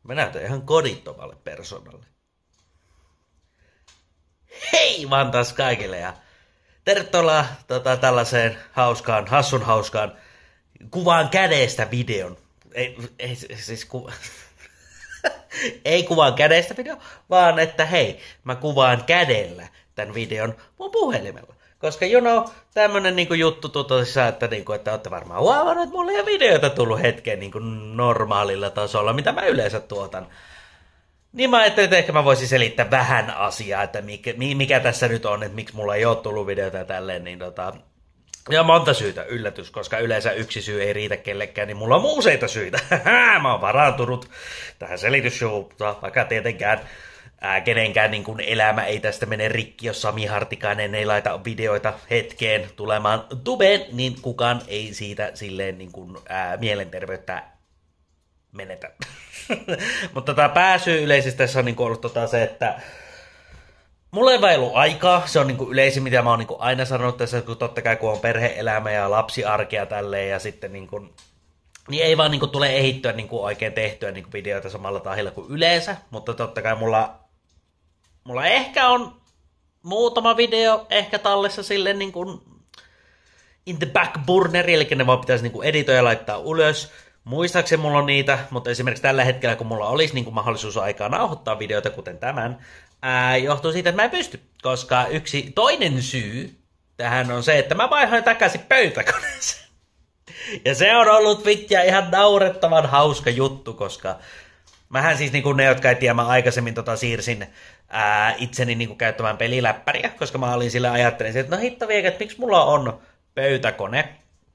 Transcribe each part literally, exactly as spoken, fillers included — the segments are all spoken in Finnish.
Mä näytän ihan kodittomalle persoonalle. Hei vaan taas kaikille ja tervetuloa tota, tällaiseen hauskaan, hassun hauskaan kuvaan kädestä videon. Ei, ei siis ku... ei kuvaan kädestä video, vaan että hei, mä kuvaan kädellä tämän videon mun puhelimella. Koska you know, tämmönen niinku juttu tutossa, että, niinku, että olette varmaan huomannut, että mulla ei ole videoita tullut hetkeen niinku normaalilla tasolla, mitä mä yleensä tuotan. Niin mä ajattelin, että ehkä mä voisin selittää vähän asiaa, että mikä, mikä tässä nyt on, että miksi mulla ei ole tullut videoita ja tälleen, niin tota... Ja monta syytä, yllätys, koska yleensä yksi syy ei riitä kellekään, niin mulla on useita syitä. Mä oon varantunut tähän selitysshowta, vaikka tietenkään ää, kenenkään niin kun elämä ei tästä mene rikki, jos Sami Hartikainen ei laita videoita hetkeen tulemaan tubeen, niin kukaan ei siitä silleen niin kun, ää, mielenterveyttä menetä. Mutta tämä pääsyy yleisesti tässä on niin ollut tota se, että mulla ei vaan ollut aikaa, se on niinku yleisin, mitä mä oon niinku aina sanonut tässä, kun totta kai kun on perhe-elämä ja lapsiarkea tälleen ja sitten niinku, niin ei vaan niinku tule ehittyä niinku oikein tehtyä niinku videoita samalla tahilla kuin yleensä, mutta totta kai mulla, mulla ehkä on muutama video ehkä tallessa silleen niinku in the back burner, eli ne vaan pitäisi niinku editoida ja laittaa ylös. Muistaakseni mulla on niitä, mutta esimerkiksi tällä hetkellä, kun mulla olisi niinku mahdollisuus aikaa nauhoittaa videoita, kuten tämän, ää, johtuu siitä, että mä en pysty, koska yksi toinen syy tähän on se, että mä vaihoin takaisin pöytäkoneeseen. Ja se on ollut vittiä ihan naurettavan hauska juttu, koska mähän siis niinku ne, jotka ei tiedä, mä aikaisemmin tota siirsin ää, itseni niinku käyttämään peliläppäriä, koska mä olin sille ajattelin, että no hitto viekö, että miksi mulla on pöytäkone,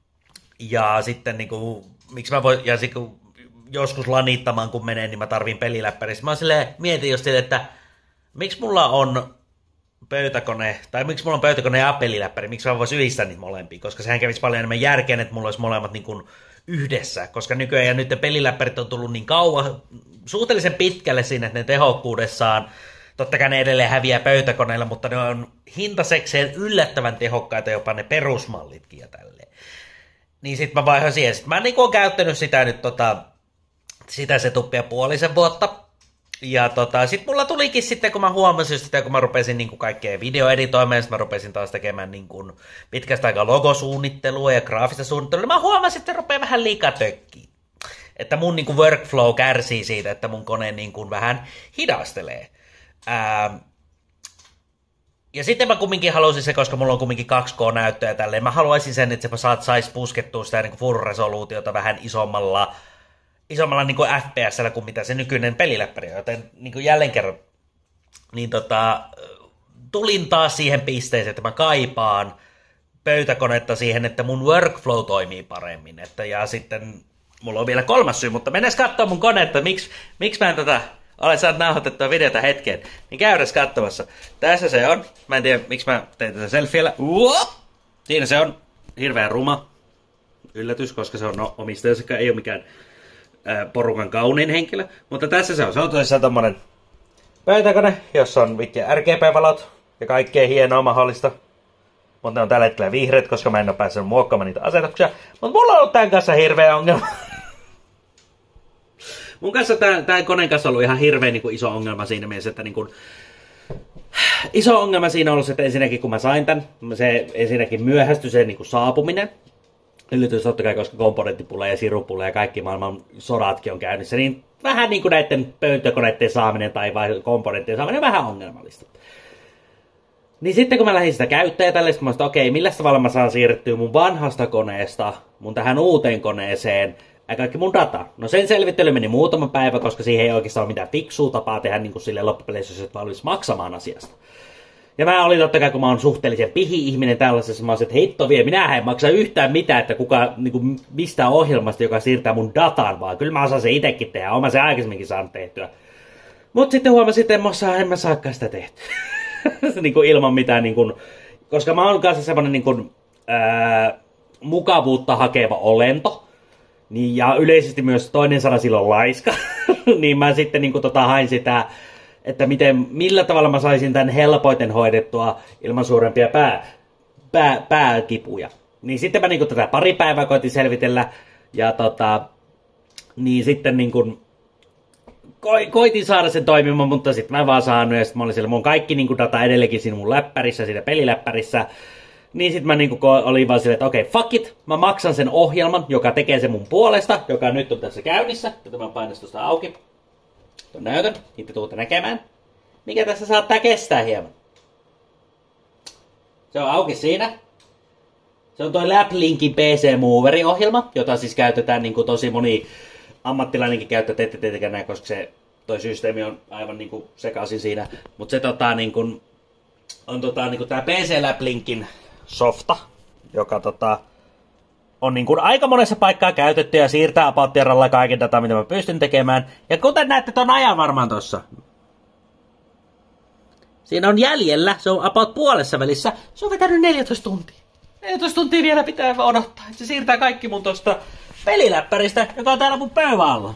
ja sitten niinku miksi mä voin, ja sitten kun joskus lanittamaan kun menee, niin mä tarviin peliläppäriä. Mä silleen, mietin just sille, että miksi mulla on pöytäkone, tai miksi mulla on pöytäkone ja peliläppäri, miksi mä voisin yhdistää niitä molempia, koska sehän kävisi paljon enemmän järkeen, että mulla olisi molemmat niin kuin yhdessä, koska nykyään ja nyt peliläppärit on tullut niin kauan, suhteellisen pitkälle siinä, että ne tehokkuudessaan, totta kai ne edelleen häviää pöytäkoneilla, mutta ne on hintasekseen yllättävän tehokkaita, jopa ne perusmallitkin ja tälleen. Niin sit mä vaihoin siihen. Sit mä niinku oon käyttänyt sitä nyt tota, sitä setuppia puolisen vuotta. Ja tota, sit mulla tulikin sitten, kun mä huomasin sitä, kun mä rupesin niinku kaikkea videoeditoimaan, sit mä rupesin taas tekemään niinku pitkästä aikaa logosuunnittelua ja graafista suunnittelua, niin mä huomasin, että rupeaa vähän liikaa tökkiä. Että mun niinku workflow kärsii siitä, että mun kone niinku vähän hidastelee. Ää, Ja sitten mä kumminkin haluaisin se, koska mulla on kumminkin kaksi K-näyttöä tälleen, mä haluaisin sen, että se saat, sais puskettua sitä niin full-resoluutiota vähän isommalla, isommalla niin kuin F P S:llä kuin mitä se nykyinen peliläppäri on. Joten niin kuin jälleen kerran, niin tota, tulin taas siihen pisteeseen, että mä kaipaan pöytäkonetta siihen, että mun workflow toimii paremmin. Että, ja sitten mulla on vielä kolmas syy, mutta mennäs katsoa mun konetta, miksi, miksi mä en tätä... Olet saanut nauhoitettua videota hetken, niin käydäs katsomassa. Tässä se on. Mä en tiedä, miksi mä tein tätä selfiellä. Uo! Siinä se on. Hirveän ruma. Yllätys, koska se on no, omistajansa, ei ole mikään ää, porukan kaunein henkilö. Mutta tässä se on. Se on tosissaan tommonen pöytäkone, jossa on vittiä R G B-valot ja kaikkea hienoa mahdollista. Mutta ne on tällä hetkellä vihreät, koska mä en ole päässyt muokkaamaan niitä asetuksia. Mutta mulla on ollut tämän kanssa hirveä ongelma. Mun kanssa tämän koneen kanssa on ollut ihan hirveän niin kuin iso ongelma siinä mielessä, että niin kuin, iso ongelma siinä on ollut se, että ensinnäkin kun mä sain tämän, se ensinnäkin myöhästyi se niin kuin saapuminen. Yllätys totta kai, koska komponenttipula ja sirupula ja kaikki maailman sodatkin on käynnissä, niin vähän niin kuin näiden pöytäkoneiden saaminen tai vai komponenttien saaminen on vähän ongelmallista. Niin sitten kun mä lähdin sitä käyttämään tällaista, mä sanoin, että okei, millä tavalla mä saan siirrettyä mun vanhasta koneesta mun tähän uuteen koneeseen, ja kaikki mun data. No sen selvittely meni muutama päivä, koska siihen ei oikeastaan ole mitään fiksua tapaa tehdä niin kuin silleen loppupeleissä, jos et valmis maksamaan asiasta. Ja mä olin totta kai, kun mä oon suhteellisen pihi-ihminen tällaisessa, mä olisin, että heitto vie, minähän en maksa yhtään mitään, että kuka, niin kuin mistään ohjelmasta, joka siirtää mun datan, vaan kyllä mä osaan se itekin tehdä, oon mä se aikaisemminkin saanut tehtyä. Mut sitten huomasin, että en mä, saa, en mä saakaan sitä tehtyä. niin kuin ilman mitään, niin kuin, koska mä oon kanssa semmonen niin kuin, ää, mukavuutta hakeva olento. Niin, ja yleisesti myös toinen sana silloin laiska, niin mä sitten niin kuin, tota, hain sitä, että miten, millä tavalla mä saisin tämän helpoiten hoidettua ilman suurempia pää, pää, pääkipuja. Niin sitten mä niin kuin, tätä pari päivää koitin selvitellä, ja tota, niin sitten niin kuin, ko- koitin saada sen toimimaan, mutta sitten mä vaan saanut, ja sitten mä olin siellä, mun kaikki niin kuin data edelleenkin siinä mun läppärissä, siinä peliläppärissä. Niin sit mä niinku olin vaan silleen, että okei, okay, fuck it, mä maksan sen ohjelman, joka tekee sen mun puolesta, joka nyt on tässä käynnissä. Tätä mä painan tuosta auki. Tuon näytön, itse tuutte näkemään. Mikä tässä saattaa kestää hieman? Se on auki siinä. Se on toi LabLinkin P C-moveri-ohjelma, jota siis käytetään niinku tosi moni ammattilainenkin käyttää, te ette tietenkään näe, koska se, toi systeemi on aivan niinku sekaisin siinä. Mut se tota niinku, on tota niinku tää P C LabLinkin softa, joka tota, on niin kuin aika monessa paikkaa käytetty ja siirtää about-tierralla kaiken dataa, mitä mä pystyn tekemään. Ja kuten näette ton ajan varmaan tossa. Siinä on jäljellä, se on about puolessa välissä, se on vetänyt neljätoista tuntia. neljätoista tuntia vielä pitää odottaa, että se siirtää kaikki mun tosta peliläppäristä, joka on täällä mun pöydän alla.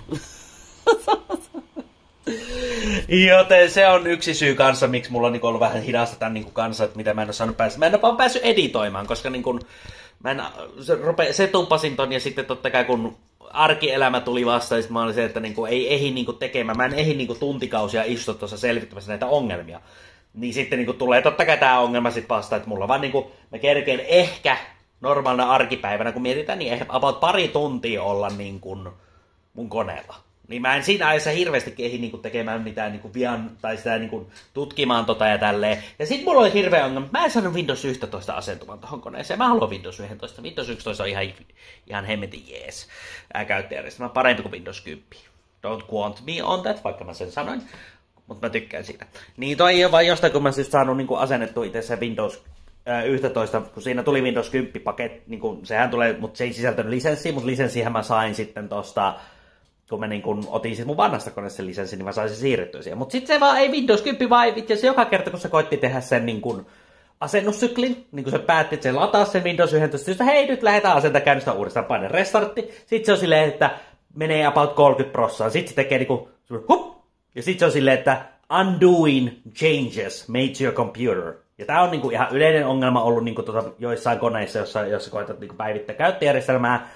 Joten se on yksi syy kanssa, miksi mulla on niin ollut vähän hidasta tämän niin kanssa, että mitä mä en ole saanut päästä. Mä en ole vaan päässyt editoimaan, koska niin kuin, mä en, se, rupe, se tumpasin ton ja sitten totta kai kun arkielämä tuli vastaan, niin mä olin se, että niin kuin, ei ehdi niin kuin tekemään. Mä en ehdi niin kuin tuntikausia istua tuossa selvittämässä näitä ongelmia. Niin sitten niin kuin, tulee totta kai tää ongelma sit vastaan, että mulla vaan niin kuin, mä kerkeen ehkä normaalina arkipäivänä, kun mietitään, niin ehkä about pari tuntia olla niin kuin mun koneella. Niin mä en siinä ajassa hirveästi ehdi niinku tekemään mitään niinku vian, tai sitä niinku tutkimaan tota ja tälleen. Ja sit mulla oli hirveä ongelma, mä en saanut Windows yksitoista asentumaan tohon koneeseen. Mä haluan Windows yksitoista. Windows yksitoista on ihan, ihan hemmetin jees käyttäjärjestelmä, parempi kuin Windows kymmenen. Don't want me on that, vaikka mä sen sanoin. Mutta mä tykkään siitä. Niin toi ei ole vaan jostain, kun mä siis saanut niinku asennettua itse se Windows yksitoista, kun siinä tuli Windows kymmenen paket, niinku, sehän tulee, mutta se ei sisältänyt lisenssiä, mutta lisenssihän mä sain sitten tosta, kun mä niin kun otin sit mun vanhasta koneesta sen lisenssin, niin mä sain sen siirrettyä siihen. Mutta sitten se vaan ei Windows kymmenen, vaan itse asiassa joka kerta, kun se koitti tehdä sen niin kun asennussyklin, niin kun se päätti, että se lataa sen Windows yksitoista, että hei, nyt lähdetään asentaa käynnistä uudestaan, paine restartti. Sitten se on silleen, että menee about kolmekymmentä prosenttia. Sitten se tekee niinku, hup, ja sitten se on silleen, että undoing changes made to your computer. Ja tää on niinku ihan yleinen ongelma ollut niinku tuota joissain koneissa, jossa, jossa koetat niinku päivittää käyttöjärjestelmää.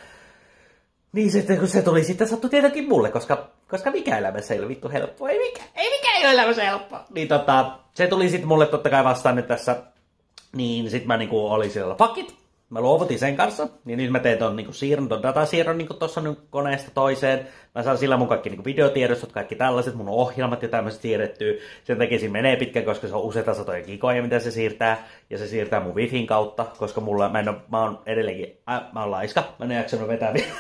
Niin sitten kun se tuli, sitten sattui tietenkin mulle, koska, koska mikä elämässä ei ole vittu helppoa. Ei mikä, ei mikä ei ole elämässä helppoa. Niin tota, se tuli sitten mulle totta kai vastaan nyt tässä. Niin sit mä niinku olin siellä, fuck it. Mä luovutin sen kanssa. Niin nyt mä teen ton niinku siirron, ton datasiirron niinku tossa nyt koneesta toiseen. Mä saan sillä mun kaikki niinku videotiedostot, kaikki tällaiset, mun ohjelmat ja tämmöiset siirrettyä. Sen takia siinä menee pitkään, koska se on useita satoja gigoja, mitä se siirtää. Ja se siirtää mun wifin kautta, koska mulla, mä en oo, mä oon edelleenkin, äh, mä oon laiska. Mä en oo jaksanut vetää vielä.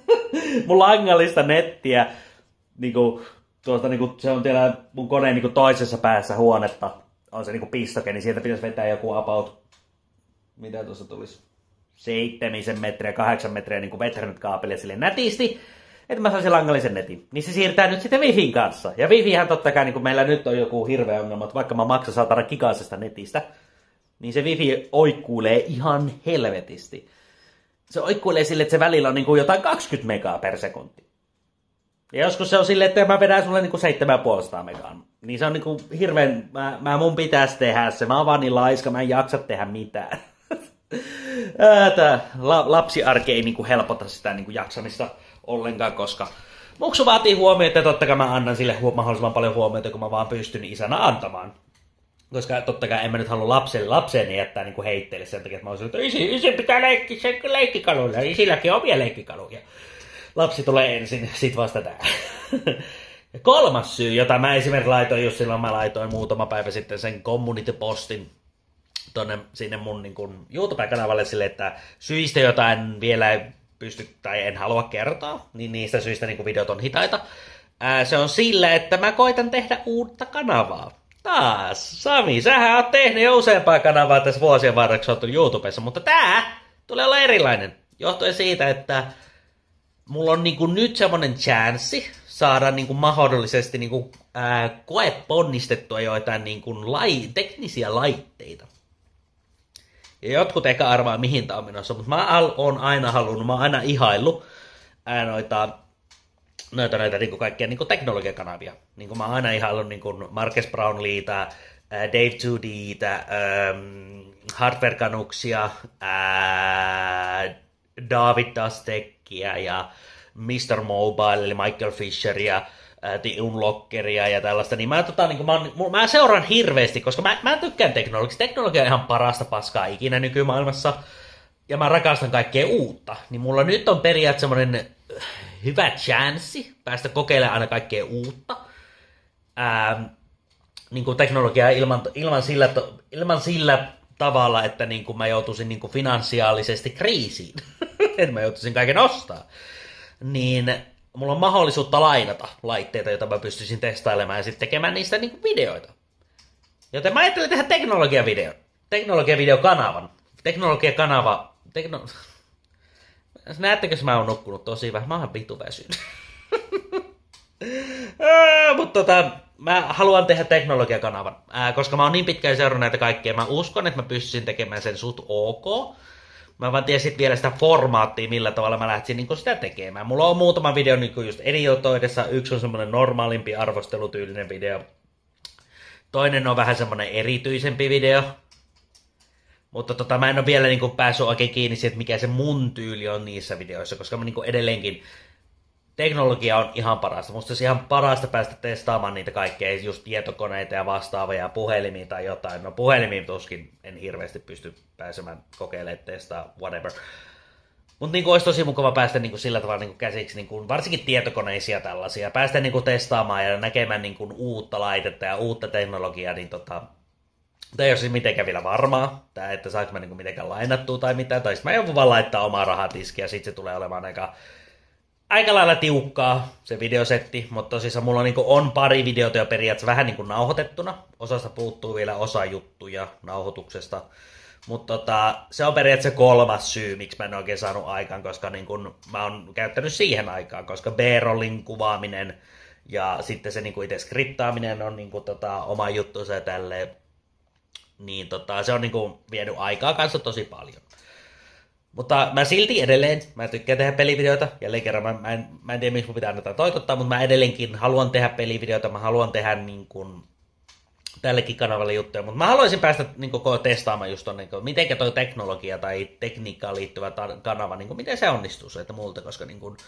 Mun langallista nettiä, niinku, tuosta, niinku, se on siellä mun koneen niinku, toisessa päässä huonetta, on se niinku, pistoke, niin sieltä pitäisi vetää joku about, mitä tuossa tulisi, seitsemisen metriä, kahdeksan metriä niinku, Ethernet-kaapelia sille nätisti, että mä saisin langallisen netin. Niin se siirtää nyt sitten Wifin kanssa. Ja Wifihän totta kai, niinku, meillä nyt on joku hirveä ongelma, että vaikka mä maksan saatana gigaisesta netistä, niin se Wifi oikkuilee ihan helvetisti. Se oikkuilee silleen, että se välillä on niinku jotain kaksikymmentä megaa per sekunti. Ja joskus se on silleen, että mä vedän sulle niinku seitsemäntuhatta megaa. Niin se on niinku hirveän, mä, mä mun pitäisi tehdä se. Mä oon vaan niin laiska, mä en jaksa tehdä mitään. Tää lapsiarki ei niinku helpota sitä niinku jaksamista ollenkaan, koska muksu vaatii huomiota ja totta kai mä annan sille mahdollisimman paljon huomiota, kun mä vaan pystyn isänä antamaan. Koska totta kai en mä nyt halua lapselle, lapseeni jättää niinku heitteille sen takia, että mä olisin, että isi, isi pitää leikkiä sen leikkikaluilla, ja isilläkin on omia leikkikaluja. Lapsi tulee ensin, sit vasta tää. Ja kolmas syy, jota mä esimerkiksi laitoin just silloin, mä laitoin muutama päivä sitten sen community-postin tonne sinne mun niin kun YouTube-kanavalle sille, että syistä, jota en vielä pysty tai en halua kertoa, niin niistä syistä niin kun videot on hitaita. Ää, se on sillä, että mä koitan tehdä uutta kanavaa. Taas, Sami, sähän oot tehnyt jo useampaa kanavaa tässä vuosien varrella YouTubessa, mutta tää tulee olla erilainen. Johtuen siitä, että mulla on niinku nyt semmonen chanssi saada niinku mahdollisesti niinku, ää, koeponnistettua joitain niinku lai, teknisiä laitteita. Ja jotkut ehkä arvaa mihin tää on menossa, mutta mä oon aina halunnut, mä oon aina ihaillut ää, noita noita näitä niinku kaikkia niinku teknologiakanavia. Niinku mä oon aina ihaillut niinku Marques Brownleeta, Dave two D:tä, ähm, Hardware Canuksia, äh, David Dastekia ja mister Mobile eli Michael Fisheria, unlockeria ja tällaista, niin mä, tota, niin mä, on, mä seuraan hirveästi, koska mä, mä tykkään teknologiasta. Teknologia on ihan parasta paskaa ikinä nykymaailmassa, ja mä rakastan kaikkea uutta. Niin mulla nyt on periaatteessa semmoinen hyvä chanssi päästä kokeilemaan aina kaikkea uutta. Ää, niin kuin teknologiaa ilman, ilman, sillä, ilman sillä tavalla, että niin kuin mä joutuisin niin kuin finansiaalisesti kriisiin. että mä joutuisin kaiken ostaa. Niin mulla on mahdollisuutta lainata laitteita, joita mä pystyisin testailemaan ja sitten tekemään niistä niin kuin videoita. Joten mä ajattelin tehdä teknologiavideo. Teknologiavideokanavan. Teknologiakanava. Tekno... Näettekö, mä oon nukkunut tosi vähän? Mä oon vitu väsynyt. Mutta tota, mä haluan tehdä teknologiakanavan, ää, koska mä oon niin pitkään seurannut näitä kaikkia. Mä uskon, että mä pystyisin tekemään sen sut ok. Mä vaan tiesin vielä sitä formaattia, millä tavalla mä lähtisin niin sitä tekemään. Mulla on muutama video niin just editoidessa. Yksi on semmonen normaalimpi arvostelutyylinen video. Toinen on vähän semmonen erityisempi video. Mutta tota, mä en ole vielä niin kuin päässyt oikein kiinni siihen, että mikä se mun tyyli on niissä videoissa, koska mä niin kuin edelleenkin teknologia on ihan parasta. Musta olisi ihan parasta päästä testaamaan niitä kaikkea, just tietokoneita ja vastaavia, puhelimia tai jotain. No puhelimiin tuskin en hirveästi pysty pääsemään kokeilemaan, testaa, whatever. Mutta niin olisi tosi mukava päästä niin kuin sillä tavalla niin kuin käsiksi, niin kuin, varsinkin tietokoneisia tällaisia, päästä niin kuin testaamaan ja näkemään niin kuin uutta laitetta ja uutta teknologiaa, niin tota, tämä ei ole siis mitenkään vielä varmaa, tää, että saanko mä niin kuin mitenkään lainattua tai mitään, tai sitten mä joudun vaan laittaa omaa rahatiskiä ja sitten se tulee olemaan aika Aika lailla tiukkaa se videosetti, mutta tosissaan mulla on, niin kuin, on pari videota jo periaatteessa vähän niin kuin nauhoitettuna. Osasta puuttuu vielä osa juttuja nauhoituksesta. Mutta tota, se on periaatteessa kolmas syy, miksi mä en oikein saanut aikaan, koska niin kun, mä oon käyttänyt siihen aikaan, koska B-rollin kuvaaminen ja sitten se niin kuin itse skriptaaminen on niin kuin, tota, oma juttunsa ja tälleen. Niin tota, se on niin kuin, vienyt aikaa kanssa tosi paljon. Mutta mä silti edelleen, mä tykkään tehdä pelivideoita, jälleen kerran mä, mä, en, mä en tiedä miksi mun pitää näitä toitottaa, mutta mä edelleenkin haluan tehdä pelivideoita, mä haluan tehdä niin kuin tällekin kanavalle juttuja, mutta mä haluaisin päästä niin kuin testaamaan just ton, niin kuin, miten toi teknologia tai tekniikkaan liittyvä ta- kanava, niin kuin, miten se onnistuu se, että multa, koska niin kuin,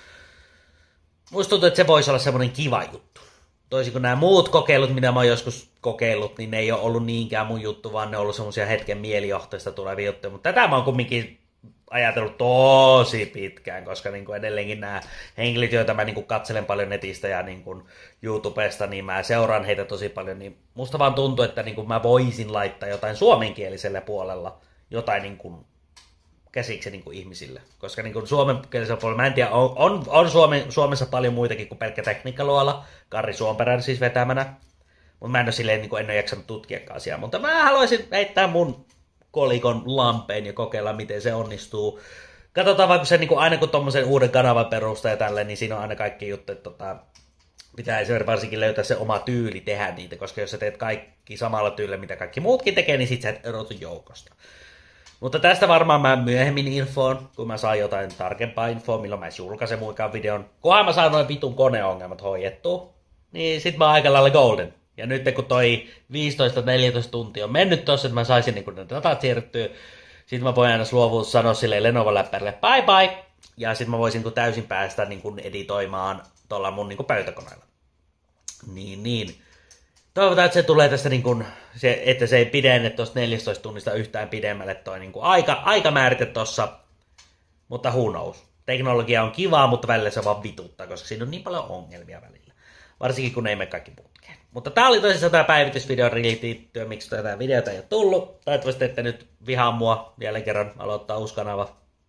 musta tuntuu, että se voisi olla semmoinen kiva juttu. Toisin kuin nämä muut kokeilut, mitä mä oon joskus kokeillut, niin ne ei ole ollut niinkään mun juttu, vaan ne on ollut semmoisia hetken mielijohteista tulevia juttuja, mutta tätä mä oon kumminkin ajatellut tosi pitkään, koska niin kuin edelleenkin nämä henkilöt, joita mä niin kuin katselen paljon netistä ja niin kuin YouTubesta, niin mä seuraan heitä tosi paljon, niin musta vaan tuntuu, että niin kuin mä voisin laittaa jotain suomenkielisellä puolella, jotain niin kuin käsiksi niin kuin ihmisille, koska niin kuin suomenkielisellä puolella, mä en tiedä, on, on, on Suome, Suomessa paljon muitakin kuin pelkkä Tekniikkaluola, Karri Suomperän siis vetämänä, mutta mä en ole silleen, niin kuin en ole jaksanut tutkiakaan asiaa, mutta mä haluaisin heittää mun kolikon lampeen ja kokeilla, miten se onnistuu. Katsotaan vaikka se, niin kuin aina kun tuommoisen uuden kanavan perustaa ja tälleen, niin siinä on aina kaikki juttuja, että tota, pitää varsinkin löytää se oma tyyli tehdä niitä, koska jos sä teet kaikki samalla tyylillä, mitä kaikki muutkin tekee, niin sit sä et erotu joukosta. Mutta tästä varmaan mä myöhemmin infoon, kun mä saan jotain tarkempaa infoa, milloin mä julkaisen muikaan videon. Kunhan mä saan noin vitun koneongelmat hoidettua, niin sit mä oon aika lailla golden. Ja nyt kun toi viisitoista neljätoista tuntia on mennyt tossa, että mä saisin niin ne datat siirrettyä, sit mä voin aina luovuus sanoa sille Lenovo-läppärille bye bye, ja sit mä voisin niin täysin päästä niin editoimaan tuolla mun niin pöytäkoneella. Niin, niin. Toivotaan, että se tulee tästä, niin kuin, se, että se ei pidenne tuosta neljätoista tunnista yhtään pidemmälle toi niin aika, aikamäärite tossa, mutta who knows. Teknologia on kivaa, mutta välillä se vaan vituttaa, koska siinä on niin paljon ongelmia välillä. Varsinkin kun ne ei mene kaikki putkeen. Mutta tää oli tosissaan tää päivitysvideo liittyen, miksi tätä videota ei ole tullut. Toivottavasti ette nyt vihaa mua jälleen kerran aloittaa uusi kanava.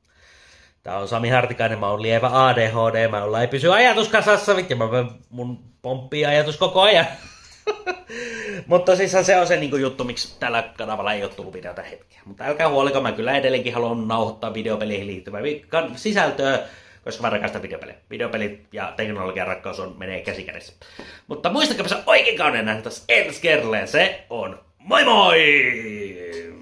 Tää on Sami Hartikainen, mä oon lievä A D H D, mä olla ei pysy ajatus kasassa, ja mä mun pomppii ajatus koko ajan. Mutta tosissaan se on se niinku juttu, miksi tällä kanavalla ei ole tullut videota hetkeä. Mutta älkää huoliko, mä kyllä edelleenkin haluan nauhoittaa videopeleihin liittyvää sisältöä, koska mä rakastan videopelejä. Videopelit ja teknologian rakkaus on, menee käsi kädessä. Mutta muistakaa, se oikein kauneen nähdä taas ensi kerralleen. Se on moi moi!